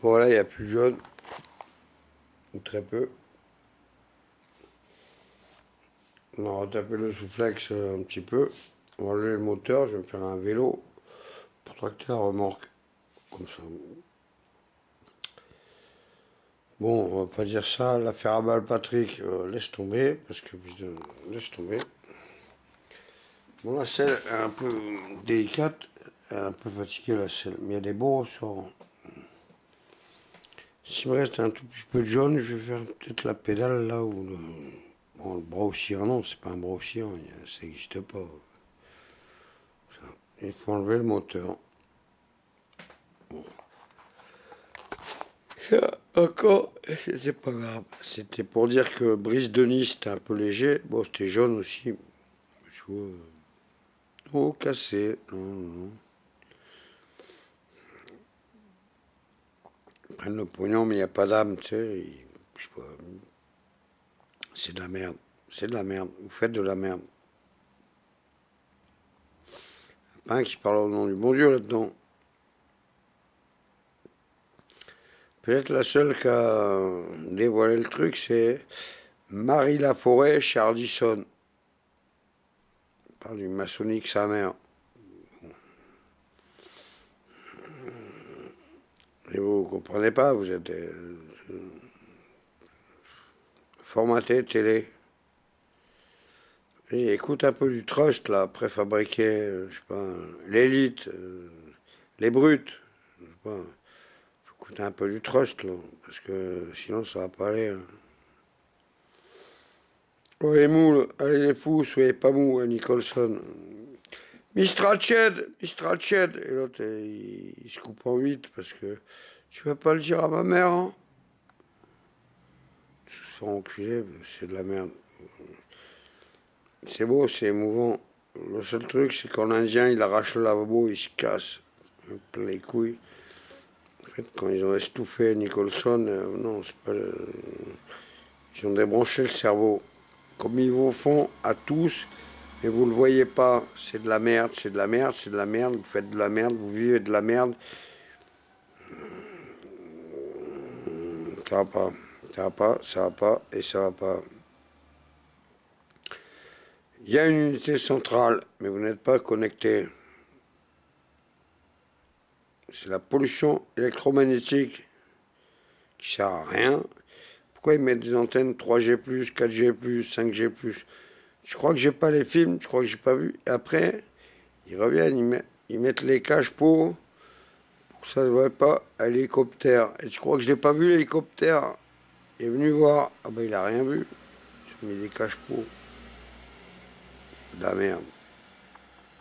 Voilà, il n'y a plus de jaune. Ou très peu. On a retapé le souflex un petit peu. On va enlever le moteur, je vais me faire un vélo pour tracter la remorque. Comme ça. Bon, on va pas dire ça, l'affaire à balle Patrick, laisse tomber, parce que laisse tomber. Bon, la selle est un peu délicate, elle est un peu fatiguée la selle, mais il y a des beaux ressorts. S'il me reste un tout petit peu de jaune, je vais faire peut-être la pédale là où le. Bon, le bras oscillant, non, c'est pas un bras oscillant, ça n'existe pas. Ça. Il faut enlever le moteur. Bon. Ça, encore, c'était pas grave. C'était pour dire que Brise de Nice, c'était un peu léger. Bon, c'était jaune aussi. Je vois. Oh, cassé. Non, non. Ils prennent le pognon, mais il n'y a pas d'âme, tu sais. Je sais pas. C'est de la merde. C'est de la merde. Vous faites de la merde. Pas un qui parle au nom du bon Dieu là-dedans. Peut-être la seule qui a dévoilé le truc, c'est Marie Laforêt Chardisson. Elle parle du maçonnique sa mère. Et vous ne comprenez pas, vous êtes formaté télé. Et écoute un peu du trust là, préfabriqué, je sais pas, l'élite, les brutes. Je sais pas. Faut écouter un peu du trust là, parce que sinon ça va pas aller. Hein. Oh les moules, allez les fous, soyez pas mous, hein, Nicholson. Mistral Ched, Mistral Ched. Et l'autre, il se coupe en 8 parce que tu vas pas le dire à ma mère, hein. Se faire enculer, c'est de la merde. C'est beau, c'est émouvant. Le seul truc, c'est qu'en indien, il arrache le lavabo, il se casse. Plein les couilles. En fait, quand ils ont estouffé Nicholson, non, c'est pas. Ils ont débranché le cerveau. Comme ils vous font à tous, et vous le voyez pas, c'est de la merde, c'est de la merde, c'est de la merde, vous faites de la merde, vous vivez de la merde. Ça va pas, ça va pas, ça va pas, et ça va pas. Il y a une unité centrale, mais vous n'êtes pas connecté. C'est la pollution électromagnétique qui sert à rien. Pourquoi ils mettent des antennes 3G+, 4G+, 5G+? Je crois que j'ai pas les films, je crois que j'ai pas vu. Et après, ils reviennent, ils mettent les caches pour que ça ne se voit pas à l'hélicoptère. Et je crois que je l'ai pas vu l'hélicoptère. Il est venu voir. Ah ben il a rien vu. Ils ont mis des caches pour. De la merde.